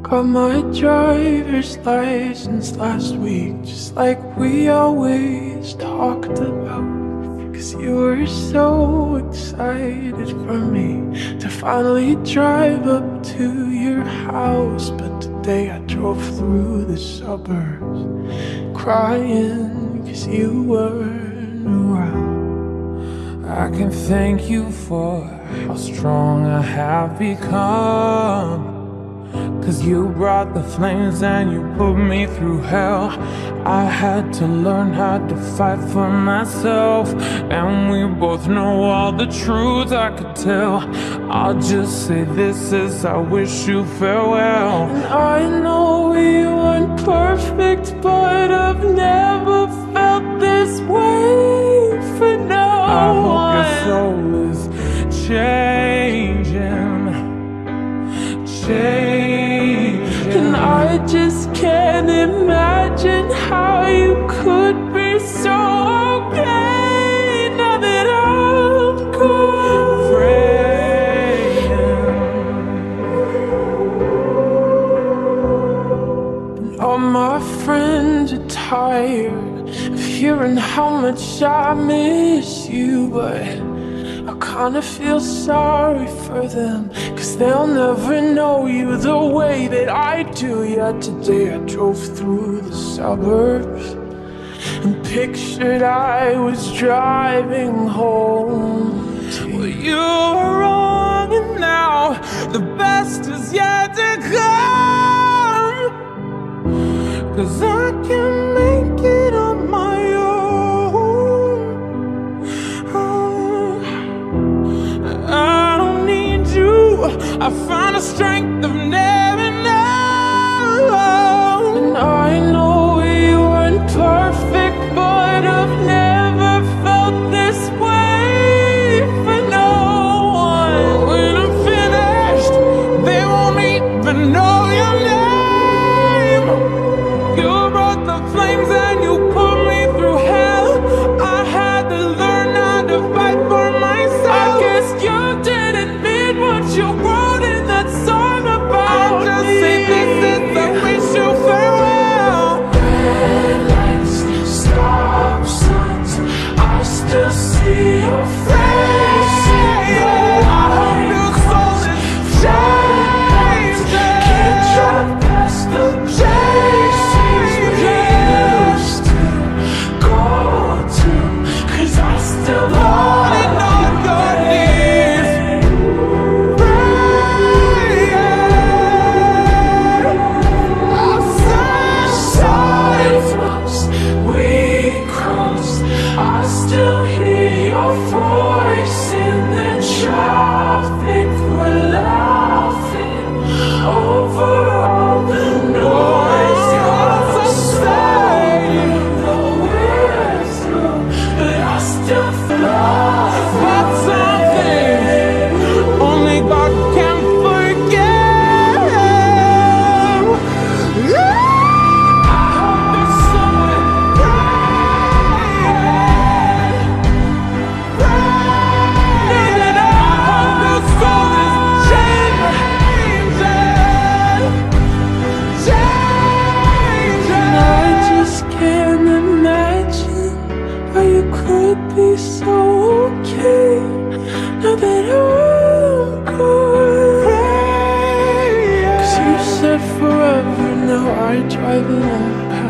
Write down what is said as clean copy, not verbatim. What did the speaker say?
Got my driver's license last week, just like we always talked about. Cause you were so excited for me to finally drive up to your house. But today I drove through the suburbs crying cause you weren't around. I can thank you for how strong I have become, cause you brought the flames and you put me through hell. I had to learn how to fight for myself, and we both know all the truth I could tell. I'll just say this as I wish you farewell. And I know we weren't perfect, but I've never felt this way for no I hope one. your soul is changing. And I just can't imagine how you could be so okay now that I'm gone. And all my friends are tired of hearing how much I miss you, but I kinda feel sorry for them, cause they'll never know you the way that I do. Yet today I drove through the suburbs and pictured I was driving home to you. Well, you were wrong, and now the best is yet to come, cause I can make it on my own. I don't need you. I found a strength I've never known. And I know we weren't perfect, but I've never felt this way for no one. When I'm finished, they won't even know your name. You brought the flames and you put me through hell. I had to learn how to fight for myself. I guess you didn't mean what you wrote in that song about I'll just me. say this is I wish you farewell. Red lights, stop signs, I still see your face. I hope your soul is changed. Can't drive past the places we used to go to, cause I still love On your knees, sidewalks we crossed. I still hear your voice in the traffic. We're laughing over all the noise. You're saying the words through, but I still love that's something only God can forget. I hope there's someone And I hope your soul is changing. I just can't imagine how you could be so okay now that I'm gone. Cause you said forever, now I drive along past